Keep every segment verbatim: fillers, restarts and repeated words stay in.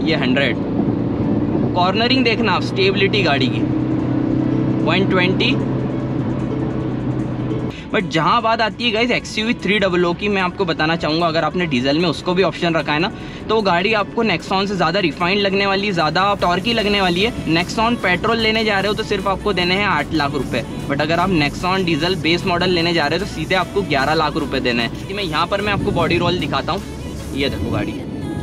ये hundred. Cornering देखना आप, स्टेबिलिटी गाड़ी की वन ट्वेंटी। बट जहाँ बात आती है guys XUV three double O की, मैं आपको बताना चाहूँगा अगर आपने डीजल में उसको भी ऑप्शन रखा है ना, तो वो गाड़ी आपको नेक्सॉन से ज़्यादा रिफाइंड लगने वाली है, ज़्यादा टॉर्की लगने वाली है। नेक्सॉन पेट्रोल लेने जा रहे हो तो सिर्फ आपको देने हैं आठ लाख रुपए, बट अगर आप नेक्सॉन डीजल बेस मॉडल लेने जा रहे हो तो सीधे आपको ग्यारह लाख रुपए देने हैं। मैं यहाँ पर मैं आपको बॉडी रोल दिखाता हूँ, ये देखो गाड़ी।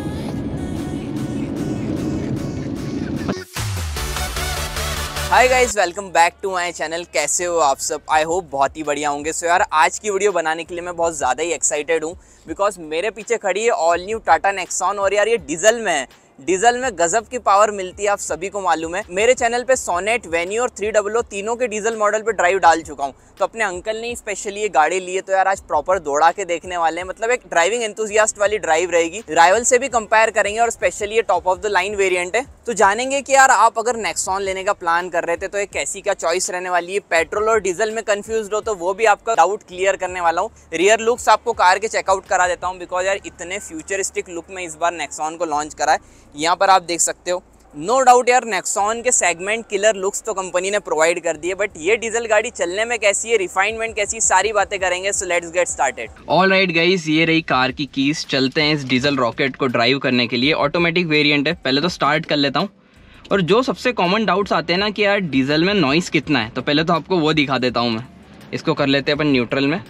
Hi guys, welcome back to my channel. कैसे हो आप सब? आई होप बहुत ही बढ़िया होंगे। सो यार, आज की वीडियो बनाने के लिए मैं बहुत ज़्यादा ही एक्साइटेड हूँ, बिकॉज मेरे पीछे खड़ी है ऑल न्यू टाटा नेक्सॉन। और यार ये डीजल में है, डीजल में गजब की पावर मिलती है, आप सभी को मालूम है। मेरे चैनल पे सोनेट, वेन्यू और थ्री डबल ओ तीनों के डीजल मॉडल पे ड्राइव डाल चुका हूँ। तो अपने अंकल ने स्पेशली ये गाड़ी ली है, तो यार आज प्रॉपर दौड़ा के देखने वाले हैं। मतलब एक ड्राइविंग एंथुसियास्ट वाली ड्राइव रहेगी, राइवल से भी कंपेयर करेंगे और स्पेशली ये top of the line variant है। तो जानेंगे कि यार आप अगर नेक्सॉन लेने का प्लान कर रहे थे तो एक कैसी क्या चॉइस रहने वाली है। पेट्रोल और डीजल में कंफ्यूज हो तो वो भी आपका डाउट क्लियर करने वाला हूँ। रियर लुक्स आपको कार के चेकआउट करा देता हूँ, बिकॉज यार इतने फ्यूचरिस्टिक लुक में इस बार नेक्सॉन को लॉन्च करा है। यहाँ पर आप देख सकते हो, नो डाउट यार नेक्सॉन के सेगमेंट किलर लुक्स तो कंपनी ने प्रोवाइड कर दिए, बट ये डीजल गाड़ी चलने में कैसी है, रिफाइनमेंट कैसी, सारी बातें करेंगे। So let's get started. All right guys, ये रही कार की कीज। चलते हैं इस डीजल रॉकेट को ड्राइव करने के लिए। ऑटोमेटिक वेरिएंट है, पहले तो स्टार्ट कर लेता हूँ। और जो सबसे कॉमन डाउट्स आते हैं ना कि यार डीजल में नॉइस कितना है, तो पहले तो आपको वो दिखा देता हूँ मैं। इसको कर लेते हैं अपन न्यूट्रल में।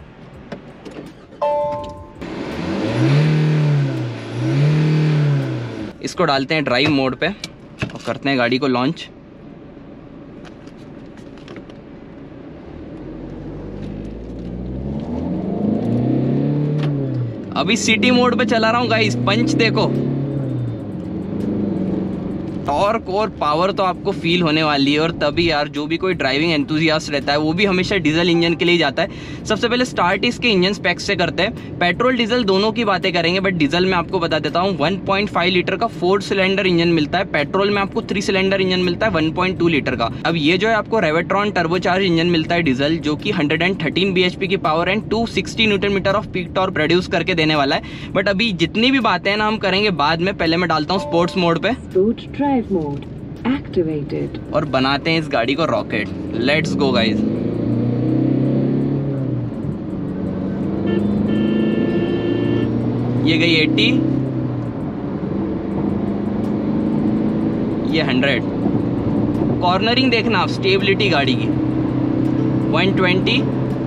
इसको डालते हैं ड्राइव मोड पे और करते हैं गाड़ी को लॉन्च। अभी सिटी मोड पे चला रहा हूँ गाइस, पंच देखो। टॉर्क और पावर तो आपको फील होने वाली है। और तभी यार जो भी कोई ड्राइविंग एंथुसियास्ट रहता है वो भी हमेशा डीजल इंजन के लिए जाता है। सबसे पहले स्टार्ट इसके इंजन स्पेक्स से करते हैं। पेट्रोल डीजल दोनों की बातें करेंगे, बट डीजल में आपको बता देता हूँ वन पॉइंट फाइव लीटर का फोर सिलेंडर इंजन मिलता है। पेट्रोल में आपको थ्री सिलेंडर इंजन मिलता है वन पॉइंट टू लीटर का। अब ये जो है आपको रेवेट्रॉन टर्बोचार्ज इंजन मिलता है डीजल, जो कि वन हंड्रेड थर्टीन बीएचपी की power and two sixty newton metre of peak torque produce करके देने वाला है। बट अभी जितनी भी बातें हैं ना हम करेंगे बाद में। पहले मैं डालता हूँ स्पोर्ट्स मोड पे Activated. और बनाते हैं इस गाड़ी को रॉकेट। Let's go guys. ये गई एटी, ये हंड्रेड। कॉर्नरिंग देखना आप, स्टेबिलिटी गाड़ी की वन ट्वेंटी।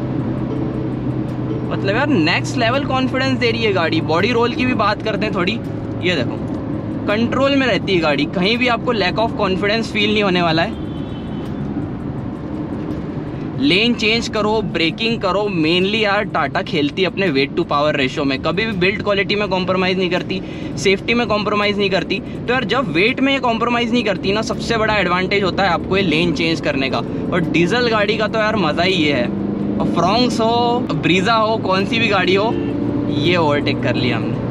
मतलब यार नेक्स्ट लेवल कॉन्फिडेंस दे रही है गाड़ी। बॉडी रोल की भी बात करते हैं थोड़ी, ये देखो कंट्रोल में रहती है गाड़ी, कहीं भी आपको लैक ऑफ कॉन्फिडेंस फील नहीं होने वाला है। लेन चेंज करो, ब्रेकिंग करो, मेनली यार टाटा खेलती है अपने वेट टू पावर रेशो में। कभी भी बिल्ड क्वालिटी में कॉम्प्रोमाइज़ नहीं करती, सेफ्टी में कॉम्प्रोमाइज़ नहीं करती। तो यार जब वेट में ये कॉम्प्रोमाइज़ नहीं करती ना, सबसे बड़ा एडवांटेज होता है आपको ये लेन चेंज करने का। और डीजल गाड़ी का तो यार मज़ा ही ये है। और फ्रॉन्क्स हो, ब्रीजा हो, कौन सी भी गाड़ी हो, ये ओवरटेक कर लिया हमने।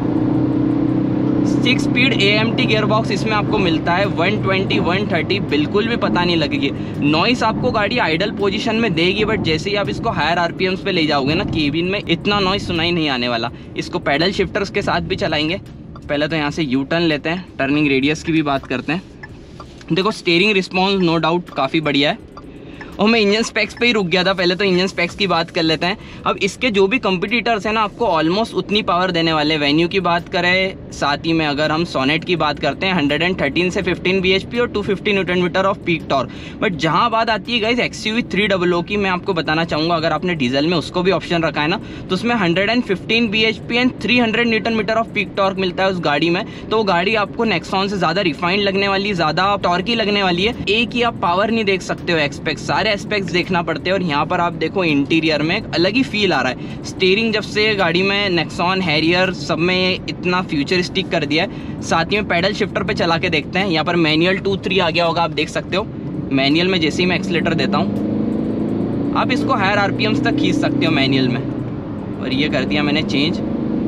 Six speed A M T gearbox इसमें आपको मिलता है। वन ट्वेंटी, वन थर्टी बिल्कुल भी पता नहीं लगेगी। नॉइस आपको गाड़ी आइडल पोजीशन में देगी, बट जैसे ही आप इसको हायर आरपीएम्स पे ले जाओगे ना, केबिन में इतना नॉइस सुनाई नहीं आने वाला। इसको पैडल शिफ्टर्स के साथ भी चलाएंगे। पहले तो यहाँ से यू टर्न लेते हैं, टर्निंग रेडियस की भी बात करते हैं। देखो स्टीयरिंग रिस्पॉन्स नो डाउट काफ़ी बढ़िया है। और मैं इंजन स्पेक्स पे ही रुक गया था, पहले तो इंजन स्पेक्स की बात कर लेते हैं। अब इसके जो भी कंपटीटर्स हैं ना, आपको ऑलमोस्ट उतनी पावर देने वाले। वेन्यू की बात करें, साथ ही में अगर हम सोनेट की बात करते हैं, वन हंड्रेड थर्टीन से फिफ्टीन बीएचपी और two fifty newton metre of peak torque. But जहां बात आती है guys XUV three double O की, मैं आपको बताना चाहूँगा अगर आपने डीजल में उसको भी ऑप्शन रखा है ना, तो उसमें one hundred fifteen BHP and three hundred newton metre of peak torque मिलता है उस गाड़ी में। तो वो गाड़ी आपको नेक्सॉन से ज़्यादा रिफाइंड लगने वाली, ज़्यादा टॉर्की लगने वाली है। एक ही आप पावर नहीं देख सकते हो, एक्सपेक्ट सारे एस्पेक्ट्स देखना पड़ते हैं। और यहाँ पर आप देखो इंटीरियर में एक अलग ही फील आ रहा है। स्टीयरिंग जब से गाड़ी में नेक्सॉन, हैरियर सब में इतना फ्यूचरिस्टिक कर दिया है। साथ ही में पैडल शिफ्टर पे चला के देखते हैं। यहाँ पर मैनुअल टू थ्री आ गया होगा, आप देख सकते हो। मैनुअल में जैसे ही मैं एक्सीलेटर देता हूँ, आप इसको हायर आरपीएम्स तक खींच सकते हो मैनुअल में। और ये कर दिया मैंने चेंज।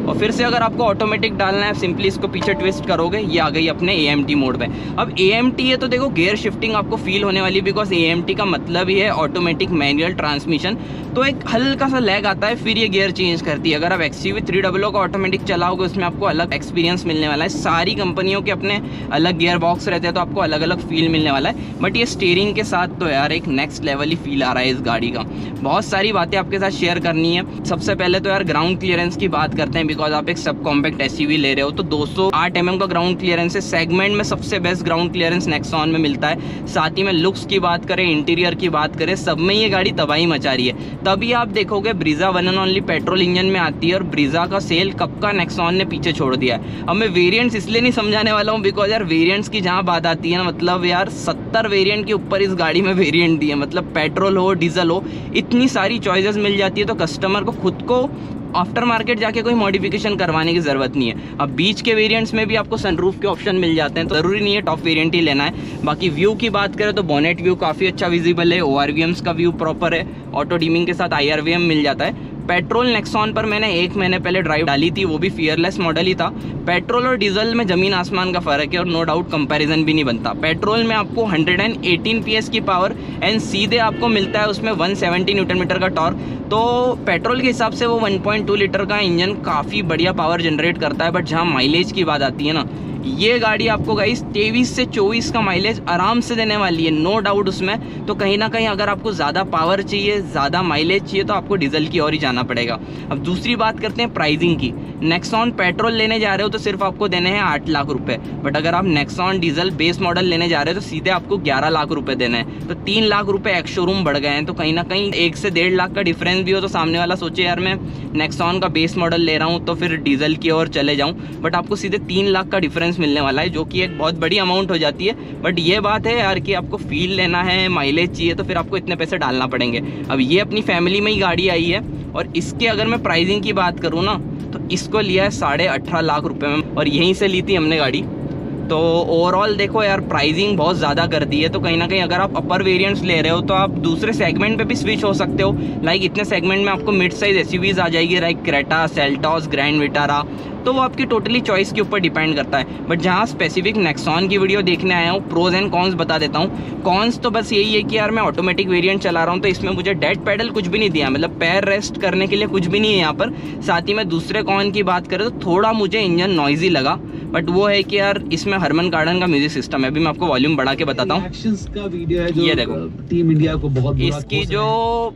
और फिर से अगर आपको ऑटोमेटिक डालना है, सिंपली इसको पीछे ट्विस्ट करोगे, ये आ गई अपने ए एम टी मोड में। अब ए एम टी है तो देखो गियर शिफ्टिंग आपको फील होने वाली, बिकॉज ए एम टी का मतलब ही है ऑटोमेटिक मैनुअल ट्रांसमिशन, तो एक हल्का सा लैग आता है, फिर ये गियर चेंज करती है। अगर आप X U V three double O का ऑटोमेटिक चलाओगे उसमें आपको अलग एक्सपीरियंस मिलने वाला है। सारी कंपनियों के अपने अलग गियर बॉक्स रहते हैं तो आपको अलग अलग फील मिलने वाला है, बट ये स्टीयरिंग के साथ तो यार एक नेक्स्ट लेवल ही फील आ रहा है इस गाड़ी का। बहुत सारी बातें आपके साथ शेयर करनी है। सबसे पहले तो यार ग्राउंड क्लियरेंस की बात करते हैं, बिकॉज आप एक सब कॉम्पैक्ट एसयूवी ले रहे हो तो दो सौ आठ एम एम का ग्राउंड क्लियरेंस है। सेगमेंट में सबसे बेस्ट ग्राउंड क्लियरेंस नेक्सॉन में मिलता है। साथ ही में लुक्स की बात करें, इंटीरियर की बात करें, सब में ये गाड़ी तबाही मचा रही है। तभी आप देखोगे Brezza one and only petrol engine में आती है, और ब्रीजा का सेल कब का नेक्सॉन ने पीछे छोड़ दिया है। अब मैं वेरिएंट्स इसलिए नहीं समझाने वाला हूँ बिकॉज यार वेरिएंट्स की जहाँ बात आती है ना, मतलब यार सत्तर वेरिएंट के ऊपर इस गाड़ी में वेरिएंट दिए, मतलब पेट्रोल हो डीजल हो, इतनी सारी चॉइसेस मिल जाती है, तो कस्टमर को खुद को आफ्टर मार्केट जाके कोई मॉडिफिकेशन करवाने की ज़रूरत नहीं है। अब बीच के वेरिएंट्स में भी आपको सनरूफ के ऑप्शन मिल जाते हैं, तो ज़रूरी नहीं है टॉप वेरिएंट ही लेना है। बाकी व्यू की बात करें तो बोनेट व्यू काफ़ी अच्छा विजिबल है, ओ आर वी एम्स का व्यू प्रॉपर है, ऑटो डीमिंग के साथ आई आर वी एम मिल जाता है। पेट्रोल नेक्सॉन पर मैंने एक महीने पहले ड्राइव डाली थी, वो भी फियरलेस मॉडल ही था। पेट्रोल और डीजल में ज़मीन आसमान का फ़र्क है, और नो डाउट कंपैरिजन भी नहीं बनता। पेट्रोल में आपको एक सौ अठारह पीएस की पावर एंड सीधे आपको मिलता है उसमें एक सौ सत्तर न्यूटन मीटर का टॉर्क, तो पेट्रोल के हिसाब से वो वन पॉइंट टू लीटर का इंजन काफ़ी बढ़िया पावर जनरेट करता है। बट जहाँ माइलेज की बात आती है ना, ये गाड़ी आपको गाइस तेईस से चौबीस का माइलेज आराम से देने वाली है, नो डाउट उसमें। तो कहीं ना कहीं अगर आपको ज़्यादा पावर चाहिए, ज़्यादा माइलेज चाहिए, तो आपको डीजल की ओर ही जाना पड़ेगा। अब दूसरी बात करते हैं प्राइसिंग की। नेक्सॉन पेट्रोल लेने जा रहे हो तो सिर्फ आपको देने हैं आठ लाख रुपए, बट अगर आप नेक्सॉन डीजल बेस मॉडल लेने जा रहे हो तो सीधे आपको ग्यारह लाख रुपए देने हैं, तो तीन लाख रुपए एक्स शोरूम बढ़ गए हैं। तो कहीं ना कहीं एक से डेढ़ लाख का डिफरेंस भी हो तो सामने वाला सोचे यार मैं नेक्सॉन का बेस मॉडल ले रहा हूँ तो फिर डीजल की ओर चले जाऊँ, बट आपको सीधे तीन लाख का डिफरेंस मिलने वाला है, जो कि एक बहुत बड़ी अमाउंट हो जाती है। बट ये बात है यार कि आपको फील लेना है, माइलेज चाहिए, तो फिर आपको इतने पैसे डालना पड़ेंगे। अब ये अपनी फैमिली में ही गाड़ी आई है, और इसके अगर मैं प्राइसिंग की बात करूँ ना, तो इसको लिया है साढ़े अठारह लाख रुपए में, और यहीं से ली थी हमने गाड़ी। तो ओवरऑल देखो यार प्राइसिंग बहुत ज़्यादा कर दी है, तो कहीं ना कहीं अगर आप अपर वेरिएंट्स ले रहे हो तो आप दूसरे सेगमेंट पे भी स्विच हो सकते हो। लाइक इतने सेगमेंट में आपको मिड साइज एसयूवीज आ जाएगी, like Creta, Seltos, Grand Vitara, तो वो आपकी टोटली चॉइस के ऊपर डिपेंड करता है। बट जहाँ स्पेसिफिक नेक्सॉन की वीडियो देखने आया हूँ, प्रोज एंड कॉन्स बता देता हूँ। कॉन्स तो बस यही है कि यार मैं ऑटोमेटिक वेरिएंट चला रहा हूँ तो इसमें मुझे डेड पेडल कुछ भी नहीं दिया, मतलब पैर रेस्ट करने के लिए कुछ भी नहीं है यहाँ पर। साथ ही में दूसरे कॉन की बात करें तो थोड़ा मुझे इंजन नॉइजी लगा, बट वो है कि यार इसमें हरमन कार्डन का म्यूजिक सिस्टम है। अभी मैं आपको वॉल्यूम बढ़ा के बताता हूँ। का वीडियो है जो ये देखो टीम इंडिया को बहुत इसकी जो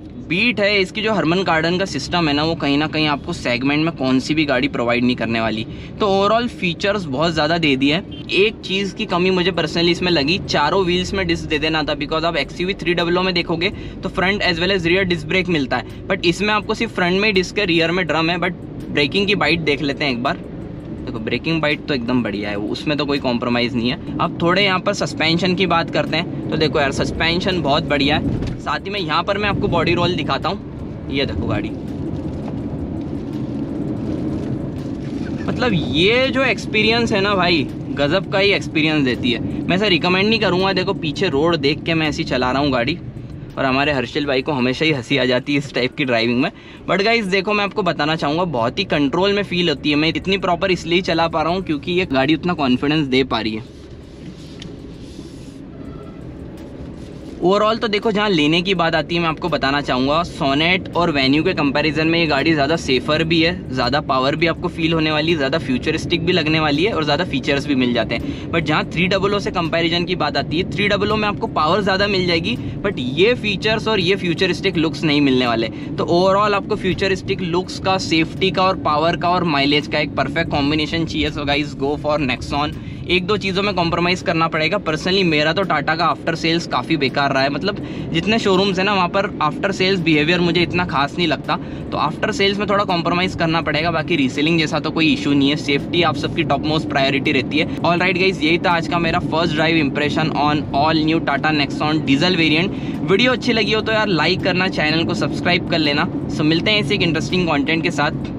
बीट है, इसकी जो हरमन कार्डन का सिस्टम है ना, वो कहीं ना कहीं आपको सेगमेंट में कौन सी भी गाड़ी प्रोवाइड नहीं करने वाली। तो ओवरऑल फीचर्स बहुत ज़्यादा दे दिए। एक चीज़ की कमी मुझे पर्सनली इसमें लगी, चारों व्हील्स में डिस्क दे देना था, बिकॉज आप X U V three double O में देखोगे तो front as well as rear disc brake मिलता है, बट इसमें आपको सिर्फ फ्रंट में डिस्क है, रियर में ड्रम है। बट ब्रेकिंग की बाइट देख लेते हैं एक बार। देखो ब्रेकिंग बाइट तो एकदम बढ़िया है, उसमें तो कोई कॉम्प्रोमाइज़ नहीं है। अब थोड़े यहाँ पर सस्पेंशन की बात करते हैं, तो देखो यार सस्पेंशन बहुत बढ़िया है। साथ ही में यहाँ पर मैं आपको बॉडी रोल दिखाता हूँ, ये देखो गाड़ी, मतलब ये जो एक्सपीरियंस है ना भाई, गजब का ही एक्सपीरियंस देती है। मैं ऐसा रिकमेंड नहीं करूँगा। देखो पीछे रोड देख के मैं ऐसी चला रहा हूँ गाड़ी, और हमारे हर्षिल भाई को हमेशा ही हंसी आ जाती है इस टाइप की ड्राइविंग में। बट गाइस देखो मैं आपको बताना चाहूँगा, बहुत ही कंट्रोल में फील होती है। मैं इतनी प्रॉपर इसलिए चला पा रहा हूँ क्योंकि ये गाड़ी उतना कॉन्फिडेंस दे पा रही है। ओवरऑल तो देखो जहाँ लेने की बात आती है, मैं आपको बताना चाहूँगा सोनेट और वेन्यू के कंपैरिजन में ये गाड़ी ज़्यादा सेफर भी है, ज़्यादा पावर भी आपको फील होने वाली है, ज़्यादा फ्यूचरिस्टिक भी लगने वाली है, और ज़्यादा फीचर्स भी मिल जाते हैं। बट जहाँ थ्री डबल ओ से कंपैरिजन की बात आती है, थ्री डबल ओ में आपको पावर ज़्यादा मिल जाएगी, बट ये फीचर्स और ये फ्यूचरिस्टिक लुक्स नहीं मिलने वाले। तो ओवरऑल आपको फ्यूचरिस्टिक लुक्स का, सेफ्टी का और पावर का और माइलेज का एक परफेक्ट कॉम्बिनेशन चाहिए। So guys go for Nexon. एक दो चीज़ों में कॉम्प्रोमाइज़ करना पड़ेगा। पर्सनली मेरा तो टाटा का आफ्टर सेल्स काफ़ी बेकार रहा है, मतलब जितने शोरूम्स हैं ना वहाँ पर आफ्टर सेल्स बिहेवियर मुझे इतना खास नहीं लगता, तो आफ्टर सेल्स में थोड़ा कॉम्प्रोमाइज़ करना पड़ेगा। बाकी रीसेलिंग जैसा तो कोई इशू नहीं है, सेफ्टी आप सबकी टॉप मोस्ट प्रायोरिटी रहती है। ऑल राइट गाइज, यही था आज का मेरा first drive impression on all new Tata Nexon diesel variant. Video अच्छी लगी हो तो यार लाइक करना, चैनल को सब्सक्राइब कर लेना। सो मिलते हैं इसे एक इंटरेस्टिंग कॉन्टेंट के साथ।